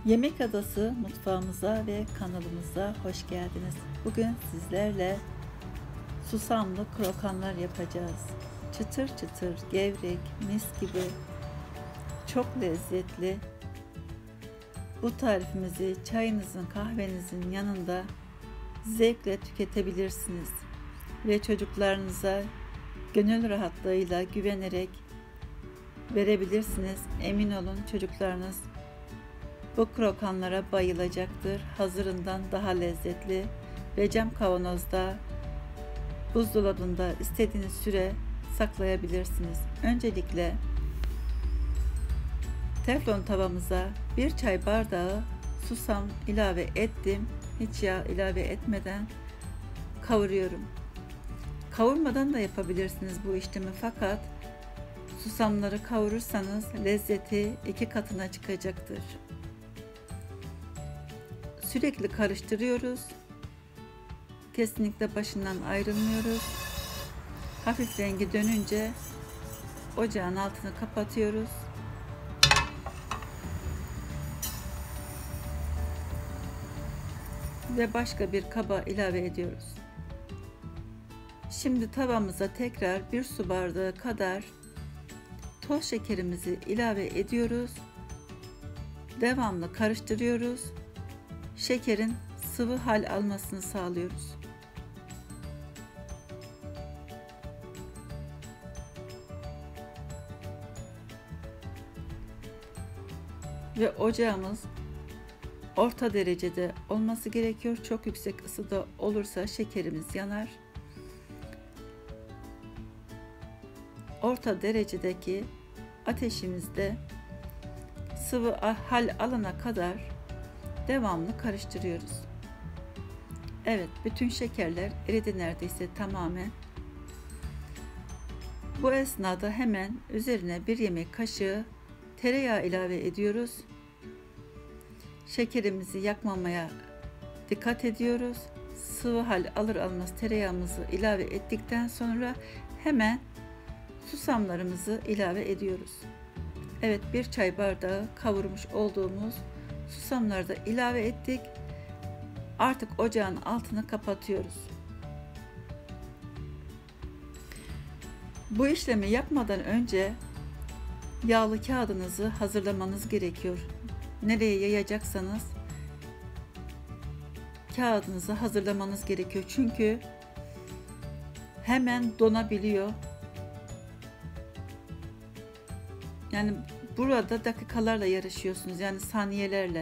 Yemek Adası mutfağımıza ve kanalımıza hoş geldiniz. Bugün sizlerle susamlı krokanlar yapacağız. Çıtır çıtır, gevrek, mis gibi, çok lezzetli. Bu tarifimizi çayınızın, kahvenizin yanında zevkle tüketebilirsiniz. Ve çocuklarınıza gönül rahatlığıyla güvenerek verebilirsiniz. Emin olun çocuklarınız bu krokanlara bayılacaktır. Hazırından daha lezzetli ve cam kavanozda, buzdolabında istediğiniz süre saklayabilirsiniz. Öncelikle teflon tavamıza 1 çay bardağı susam ilave ettim. Hiç yağ ilave etmeden kavuruyorum. Kavurmadan da yapabilirsiniz bu işlemi, fakat susamları kavurursanız lezzeti 2 katına çıkacaktır. Sürekli karıştırıyoruz. Kesinlikle başından ayrılmıyoruz. Hafif rengi dönünce ocağın altını kapatıyoruz. Ve başka bir kaba ilave ediyoruz. Şimdi tavamıza tekrar 1 su bardağı kadar toz şekerimizi ilave ediyoruz. Devamlı karıştırıyoruz. Şekerin sıvı hal almasını sağlıyoruz. Ve ocağımız orta derecede olması gerekiyor. Çok yüksek ısıda olursa şekerimiz yanar. Orta derecedeki ateşimizde sıvı hal alana kadar devamlı karıştırıyoruz. Evet, bütün şekerler eridi neredeyse tamamen. Bu esnada hemen üzerine 1 yemek kaşığı tereyağı ilave ediyoruz. Şekerimizi yakmamaya dikkat ediyoruz. Sıvı hal alır almaz tereyağımızı ilave ettikten sonra hemen susamlarımızı ilave ediyoruz. Evet, 1 çay bardağı kavurmuş olduğumuz susamları da ilave ettik. Artık ocağın altını kapatıyoruz. Bu işlemi yapmadan önce yağlı kağıdınızı hazırlamanız gerekiyor. Nereye yayacaksanız kağıdınızı hazırlamanız gerekiyor. Çünkü hemen donabiliyor. Yani burada dakikalarla yarışıyorsunuz, yani saniyelerle.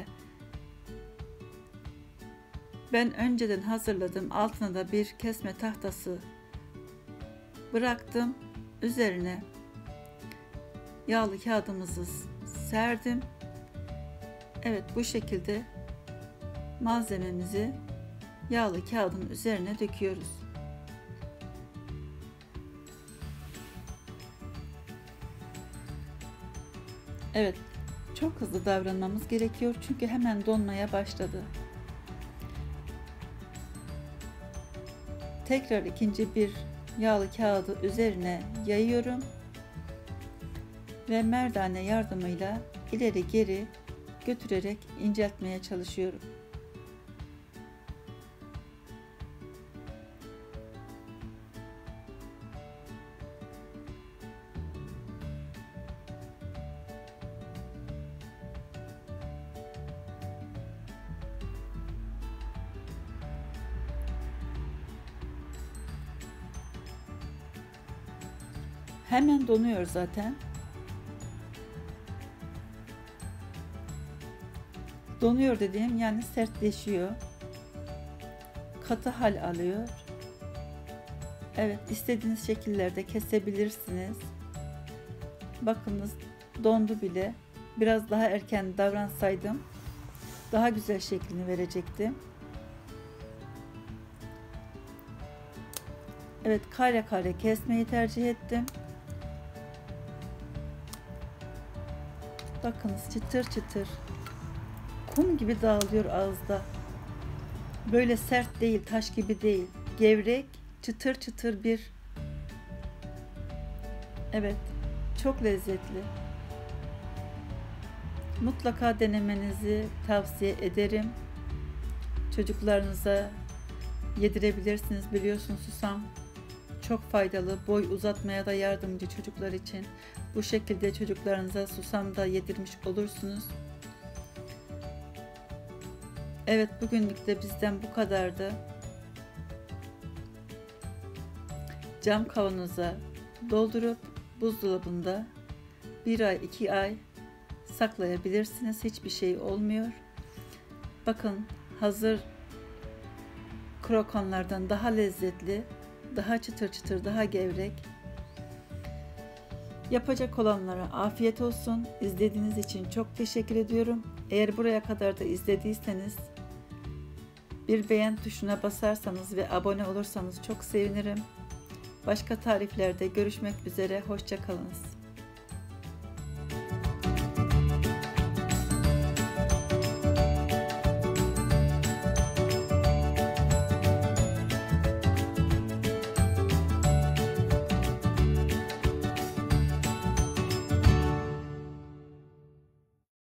Ben önceden hazırladım. Altına da bir kesme tahtası bıraktım. Üzerine yağlı kağıdımızı serdim. Evet, bu şekilde malzememizi yağlı kağıdın üzerine döküyoruz. Evet, çok hızlı davranmamız gerekiyor çünkü hemen donmaya başladı. Tekrar ikinci bir yağlı kağıdı üzerine yayıyorum ve merdane yardımıyla ileri geri götürerek inceltmeye çalışıyorum. Hemen donuyor zaten. Donuyor dediğim yani sertleşiyor. Katı hal alıyor. Evet, istediğiniz şekillerde kesebilirsiniz. Bakınız, dondu bile. Biraz daha erken davransaydım daha güzel şeklini verecektim. Evet, kare kare kesmeyi tercih ettim. Bakınız, çıtır çıtır, kum gibi dağılıyor ağızda. Böyle sert değil, taş gibi değil. Gevrek, çıtır çıtır bir. Evet, çok lezzetli. Mutlaka denemenizi tavsiye ederim. Çocuklarınıza yedirebilirsiniz. Biliyorsunuz susam çok faydalı, boy uzatmaya da yardımcı çocuklar için. Bu şekilde çocuklarınıza susam da yedirmiş olursunuz. Evet, bugünlük de bizden bu kadardı. Cam kavanoza doldurup buzdolabında 1 ay 2 ay saklayabilirsiniz. Hiçbir şey olmuyor. Bakın, hazır krokanlardan daha lezzetli, daha çıtır çıtır, daha gevrek. Yapacak olanlara afiyet olsun. İzlediğiniz için çok teşekkür ediyorum. Eğer buraya kadar da izlediyseniz bir beğen tuşuna basarsanız ve abone olursanız çok sevinirim. Başka tariflerde görüşmek üzere. Hoşça kalınız.